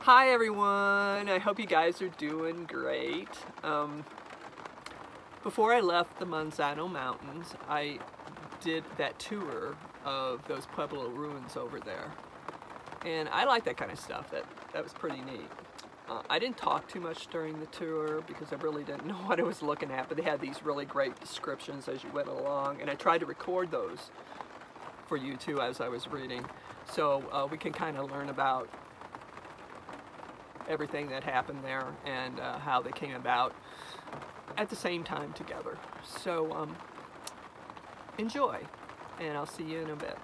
Hi everyone, I hope you guys are doing great. Before I left the Manzano Mountains, I did that tour of those Pueblo ruins over there. And I like that kind of stuff. That was pretty neat. I didn't talk too much during the tour because I really didn't know what I was looking at, but they had these really great descriptions as you went along, and I tried to record those for you too as I was reading, so we can kind of learn about everything that happened there and how they came about at the same time together. So enjoy, and I'll see you in a bit.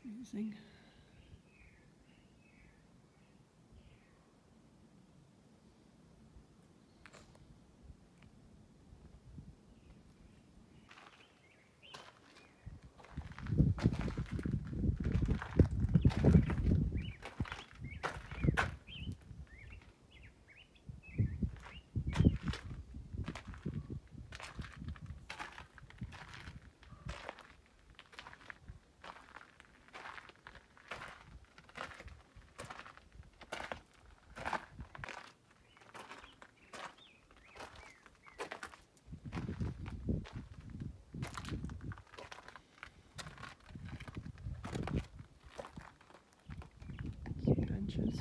Amazing. Benches.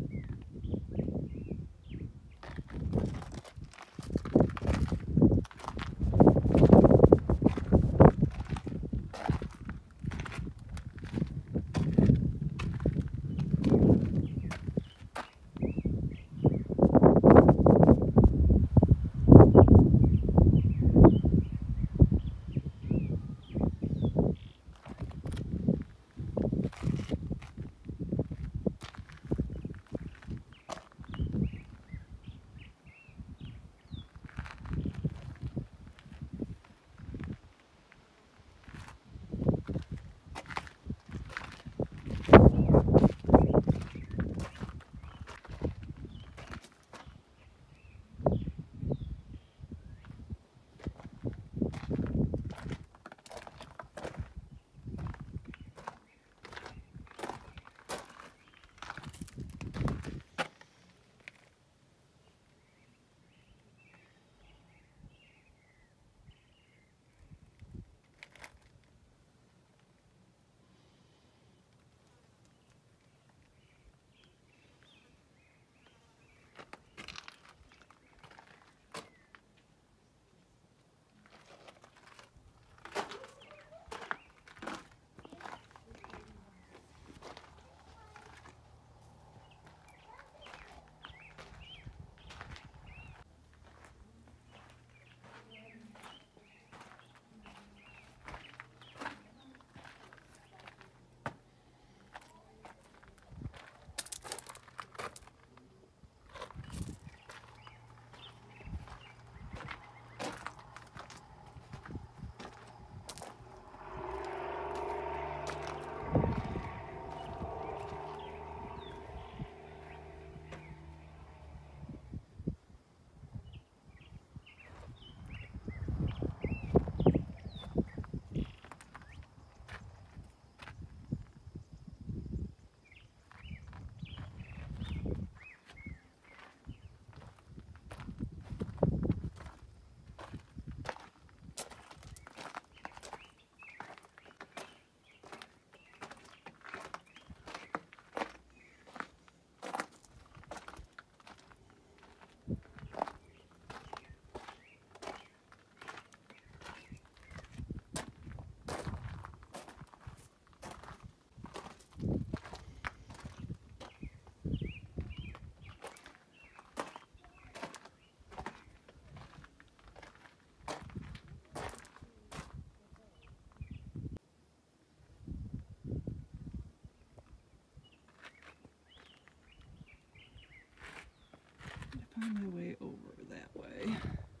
Find my way over that way.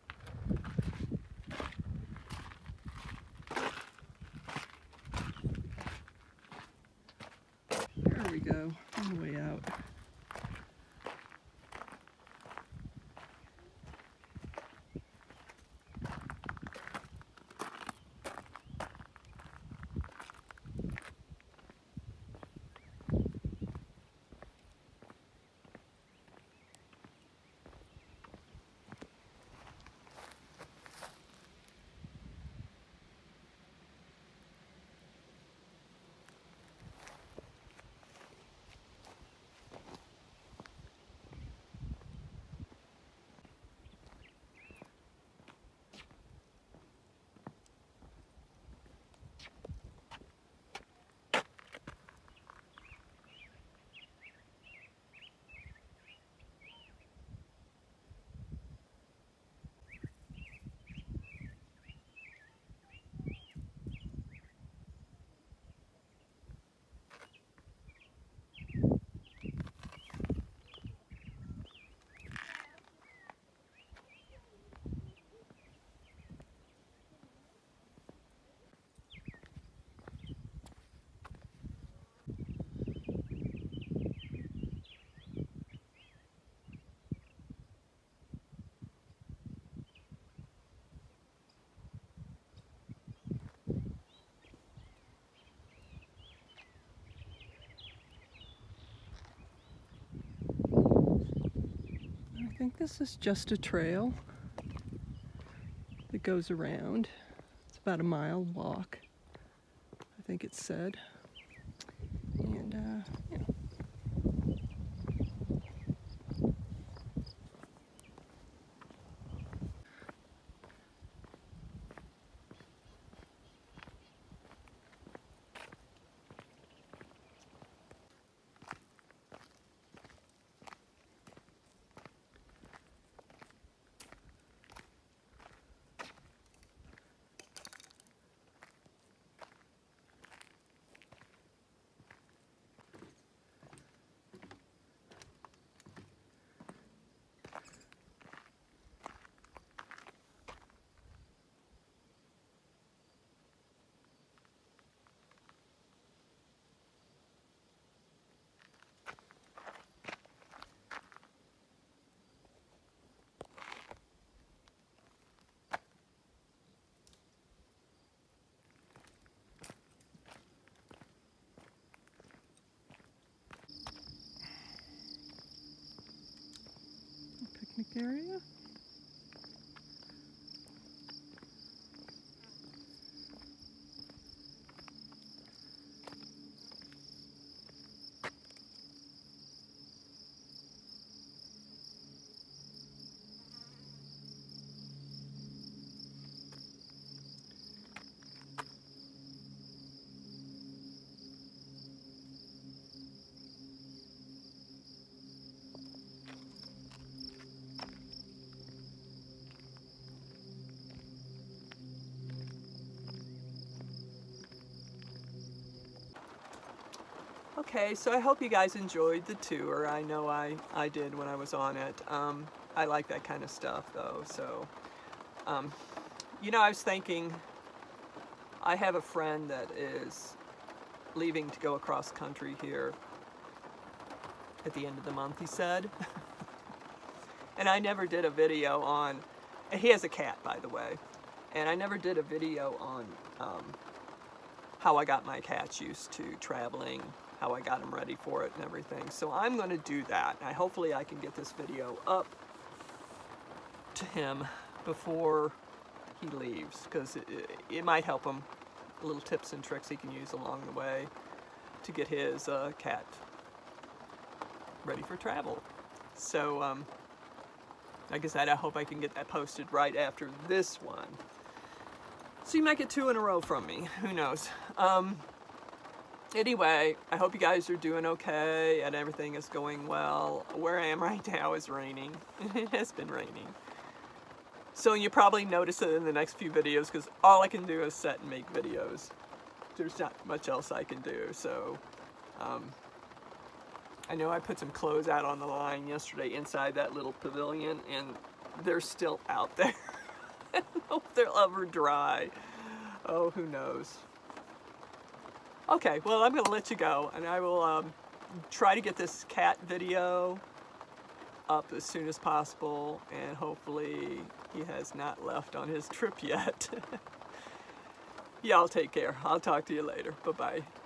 There we go, on the way out. think this is just a trail that goes around. It's about a mile walk, I think it said. And yeah. Picnic area. Okay, so I hope you guys enjoyed the tour. I know I did when I was on it. I like that kind of stuff though, so you know, I was thinking, I have a friend that is leaving to go across country here at the end of the month, he said. And I never did a video on, he has a cat by the way, and I never did a video on how I got my cats used to traveling, how I got them ready for it and everything. So I'm going to do that. Hopefully I can get this video up to him before he leaves, because it might help him, little tips and tricks he can use along the way to get his cat ready for travel. So like I said, I hope I can get that posted right after this one. So you might get 2 in a row from me, who knows. Anyway, I hope you guys are doing okay and everything is going well. Where I am right now is raining. It has been raining. So you probably notice it in the next few videos, because all I can do is set and make videos. There's not much else I can do. So I know I put some clothes out on the line yesterday inside that little pavilion, and they're still out there. I don't know if they'll ever dry. Oh, who knows. Okay, well, I'm going to let you go, and I will try to get this cat video up as soon as possible, and hopefully he has not left on his trip yet. Y'all take care. I'll talk to you later. Bye-bye.